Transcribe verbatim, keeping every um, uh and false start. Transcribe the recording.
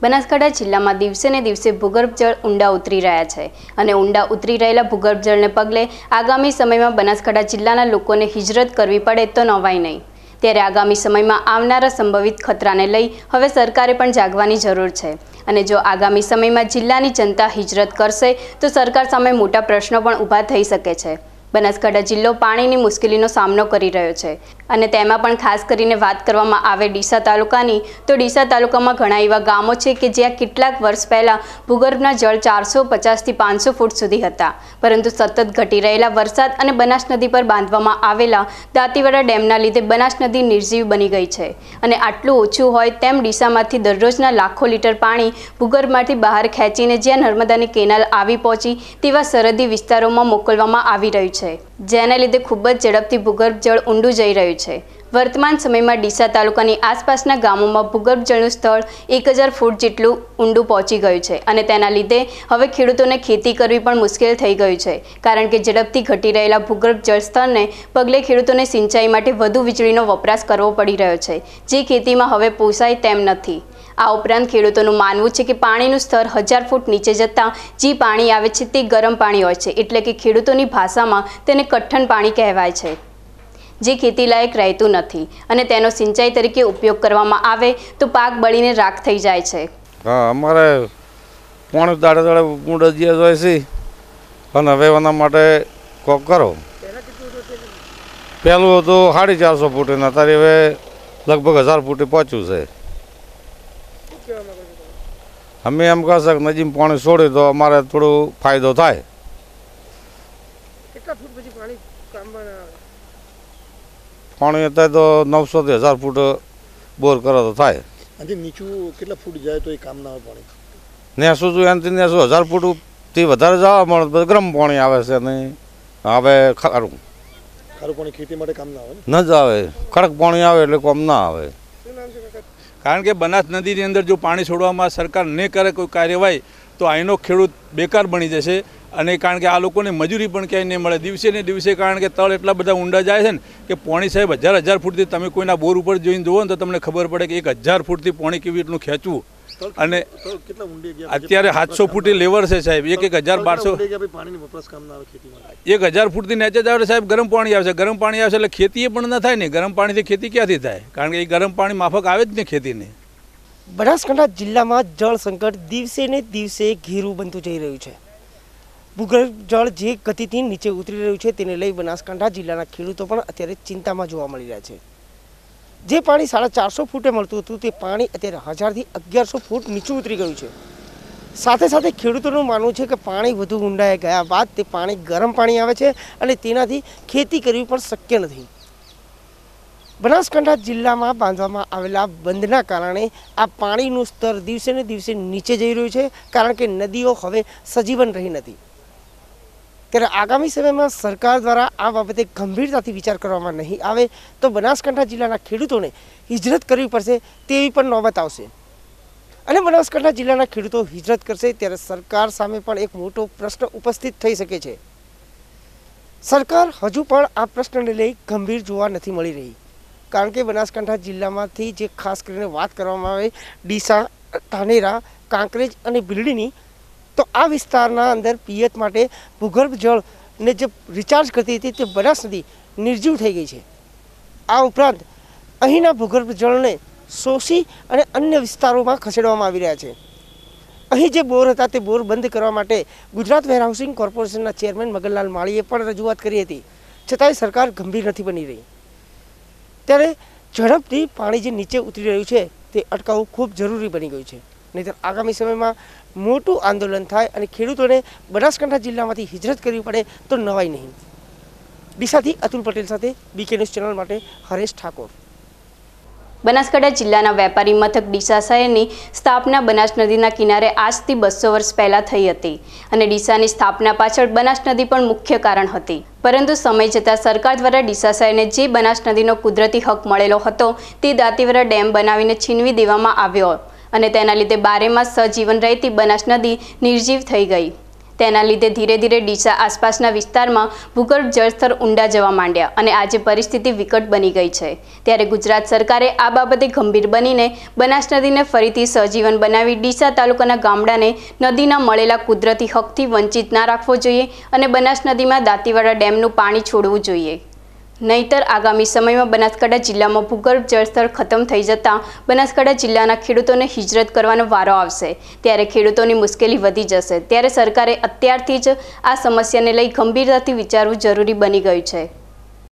બનાસકાંઠા જિલ્લામાં દિવસે ને દિવસે ભૂગર્ભ જળ ઊંડા ઉતરી રહ્યા છે અને ઊંડા ઉતરી રહેલા ભૂગર્ભ જળને પગલે આગામી સમયમાં બનાસકાંઠા જિલ્લાના લોકોને હિજરત કરવી પડે તો નવાય નહીં। ત્યારે આગામી સમયમાં આવનારા સંભવિત ખતરાને લઈ હવે સરકારે પણ જાગવાની જરૂર છે અને જો આગામી સમયમાં જિલ્લાની જનતા હિજરત કરશે તો સરકાર સામે મોટા પ્રશ્નો પણ ઊભા થઈ શકે છે। બનાસકાંઠા જિલ્લો પાણીની મુશ્કેલીનો સામનો કરી રહ્યો છે અને તેમાં પણ ખાસ કરીને વાત કરવામાં આવે ડીસા તાલુકાની તો ડીસા તાલુકામાં ઘણા એવા ગામો છે કે જ્યાં કેટલાક વર્ષ પહેલા ભૂગર્ભના જળ ચારસો પચાસ થી પાંચસો ફૂટ સુધી હતા, પરંતુ સતત ઘટી રહેલા વરસાદ અને બનાસ નદી પર બાંધવામાં આવેલા દાંતીવાડા ડેમના લીધે બનાસ નદી નિર્જીવ બની ગઈ છે અને આટલું ઓછું હોય તેમ ડીસામાંથી દરરોજના લાખો લીટર પાણી ભૂગર્ભમાંથી બહાર ખેંચીને જ્યાં નર્મદાની કેનાલ આવી પહોંચી તેવા સરહદી વિસ્તારોમાં મોકલવામાં આવી રહ્યું છે, જેના લીધે ખૂબ જ ઝડપથી ભૂગર્ભ જળ ઊંડું જઈ રહ્યું છે। વર્તમાન સમયમાં ડીસા તાલુકાની આસપાસના ગામોમાં ભૂગર્ભ જળનું સ્તર એક હજાર ફૂટ જેટલું ઊંડું પહોંચી ગયું છે અને તેના લીધે હવે ખેડૂતોને ખેતી કરવી પણ મુશ્કેલ થઈ ગયું છે, કારણ કે ઝડપથી ઘટી રહેલા ભૂગર્ભ જળ સ્તરને પગલે ખેડૂતોને સિંચાઈ માટે વધુ વીજળીનો વપરાશ કરવો પડી રહ્યો છે, જે ખેતીમાં હવે પોસાય તેમ નથી। આ ઉપરાંત ખેડૂતોનું માનવું છે કે પાણીનું સ્તર હજાર ફૂટ નીચે જતાં જે પાણી આવે છે તે ગરમ પાણી હોય છે, એટલે કે ખેડૂતોની ભાષામાં તેને કઠણ પાણી કહેવાય છે, જે ખેતીલાયક રહેતું નથી અને તેનો સિંચાઈ તરીકે ઉપયોગ કરવામાં આવે તો પાક બળીને રાખ થઈ જાય છે। હા, અમારે પાણી દાડે દાડે ઊંડા જ્યાં જાય છે અને હવે એના માટે કોક કરો। પહેલું હતું સાડી ચારસો ફૂટ અને અત્યારે હવે લગભગ હજાર ફૂટે પહોંચ્યું છે। અમે એમ કહેશે કે નજીમ પાણી છોડે તો અમારે થોડો ફાયદો થાય। કેટલા ફૂટ પછી પાણી કામમાં આવે? પાણી અત્યારે તો નવસો થી હજાર ફૂટ બોર કરો તો થાય। અને નીચું કેટલા ફૂટ જાય તો એ કામ ના આવે પાણી? નેસો જો એનાથી નેસો હજાર ફૂટથી વધારે જવા મળે ગરમ પાણી આવે છે ને હવે ખારું ખારું પાણી ખેતી માટે કામ ના આવે ન જ આવે, કડક પાણી આવે એટલે કામ ના આવે। કારણ કે બનાસ નદીની અંદર જો પાણી છોડવામાં સરકાર ન કરે કોઈ કાર્યવાહી તો અહીંનો ખેડૂત બેકાર બની જશે અને કારણ કે આ લોકોને મજૂરી પણ ક્યાંય નહીં મળે દિવસે ને દિવસે, કારણ કે તળ એટલા બધા ઊંડા જાય છે ને કે પાણી સાહેબ હજાર હજાર ફૂટથી તમે કોઈના બોર ઉપર જોઈને જુઓ ને તો તમને ખબર પડે કે એક હજાર ફૂટથી પાણી કેવી રીતનું ખેંચવું અને અત્યારે સાતસો ફૂટથી લેવર છે સાહેબ, એક એક હજાર બારસો એક હજાર ફૂટથી નીચે જ આવે સાહેબ ગરમ પાણી આવશે, ગરમ પાણી આવશે એટલે ખેતી પણ ન થાય ને, ગરમ પાણીથી ખેતી ક્યાંથી થાય, કારણ કે એ ગરમ પાણી માફક આવે જ ને ખેતીને। બનાસકાંઠા જિલ્લામાં જળ સંકટ દિવસે ને દિવસે ઘેરું બનતું જઈ રહ્યું છે। ભૂગર્ભ જળ જે ગતિથી નીચે ઉતરી રહ્યું છે તેને લઈ બનાસકાંઠા જિલ્લાના ખેડૂતો પણ અત્યારે ચિંતામાં જોવા મળી રહ્યા છે। જે પાણી સાડા ચારસો ફૂટે મળતું હતું તે પાણી અત્યારે હજારથી અગિયારસો ફૂટ નીચું ઉતરી ગયું છે। સાથે સાથે ખેડૂતોનું માનવું છે કે પાણી વધુ ઊંડાઈ ગયા બાદ તે પાણી ગરમ પાણી આવે છે અને તેનાથી ખેતી કરવી પણ શક્ય નથી। બનાસકાંઠા જિલ્લામાં બાંધવામાં આવેલા બંધના કારણે આ પાણીનું સ્તર દિવસે ને દિવસે નીચે જઈ રહ્યું છે, કારણ કે નદીઓ હવે સજીવન રહી નથી। ત્યારે આગામી સમયમાં સરકાર દ્વારા આ બાબતે ગંભીરતાથી વિચાર કરવામાં નહીં આવે તો બનાસકાંઠા જિલ્લાના ખેડૂતોને હિજરત કરવી પડશે તેવી પણ નોબત આવશે અને બનાસકાંઠા જિલ્લાના ખેડૂતો હિજરત કરશે ત્યારે સરકાર સામે પણ એક મોટો પ્રશ્ન ઉપસ્થિત થઈ શકે છે। સરકાર હજુ પણ આ પ્રશ્નને લઈ ગંભીર જોવા નથી મળી રહી, કારણ કે બનાસકાંઠા જિલ્લામાંથી જે ખાસ કરીને વાત કરવામાં આવે ડીસા, ધાનેરા, કાંકરેજ અને ભીલડીની, તો આ વિસ્તારના અંદર પિયત માટે ભૂગર્ભ જળને જે રિચાર્જ કરતી હતી તે બનાસ નદી નિર્જીવ થઈ ગઈ છે। આ ઉપરાંત અહીંના ભૂગર્ભ જળને શોષી અને અન્ય વિસ્તારોમાં ખસેડવામાં આવી રહ્યા છે। અહીં જે બોર હતા તે બોર બંધ કરવા માટે ગુજરાત વેરહાઉસિંગ કોર્પોરેશનના ચેરમેન મગનલાલ માળીએ પણ રજૂઆત કરી હતી, છતાંય સરકાર ગંભીર નથી બની રહી। ત્યારે ઝડપથી પાણી જે નીચે ઉતરી રહ્યું છે તે અટકાવવું ખૂબ જરૂરી બની ગયું છે, નહીંતર આગામી સમયમાં મોટું આંદોલન થાય અને ખેડૂતોને બનાસકાંઠા જિલ્લામાંથી હિજરત કરવી પડે તો નવાય નહીં। ડીસાથી અતુલ પટેલ સાથે બીકે ન્યૂઝ ચેનલ માટે હરેશ ઠાકોર। બનાસકાંઠા જિલ્લાના વેપારી મથક ડીસા શહેરની સ્થાપના બનાસ નદીના કિનારે આજથી બસો વર્ષ પહેલાં થઈ હતી અને ડીસાની સ્થાપના પાછળ બનાસ નદી પણ મુખ્ય કારણ હતી, પરંતુ સમય જતાં સરકાર દ્વારા ડીસા શહેરને જે બનાસ નદીનો કુદરતી હક મળેલો હતો તે દાંતીવાડા ડેમ બનાવીને છીનવી દેવામાં આવ્યો અને તેના લીધે બારેમાસ સજીવન રહેતી બનાસ નદી નિર્જીવ થઈ ગઈ। તેના લીધે ધીરે ધીરે ડીસા આસપાસના વિસ્તારમાં ભૂગર્ભ જળસ્તર ઊંડા જવા માંડ્યા અને આજે પરિસ્થિતિ વિકટ બની ગઈ છે। ત્યારે ગુજરાત સરકારે આ બાબતે ગંભીર બનીને બનાસ નદીને ફરીથી સજીવન બનાવી ડીસા તાલુકાના ગામડાને નદીના મળેલા કુદરતી હકથી વંચિત ના રાખવો જોઈએ અને બનાસ નદીમાં દાંતીવાડા ડેમનું પાણી છોડવું જોઈએ। નહીતર આગામી સમયમાં બનાસકાંઠા જિલ્લામાં ભૂગર્ભ જળસ્તર ખતમ થઈ જતાં બનાસકાંઠા જિલ્લાના ખેડૂતોને હિજરત કરવાનો વારો આવશે, ત્યારે ખેડૂતોની મુશ્કેલી વધી જશે। ત્યારે સરકારે અત્યારથી જ આ સમસ્યાને લઈ ગંભીરતાથી વિચારવું જરૂરી બની ગયું છે।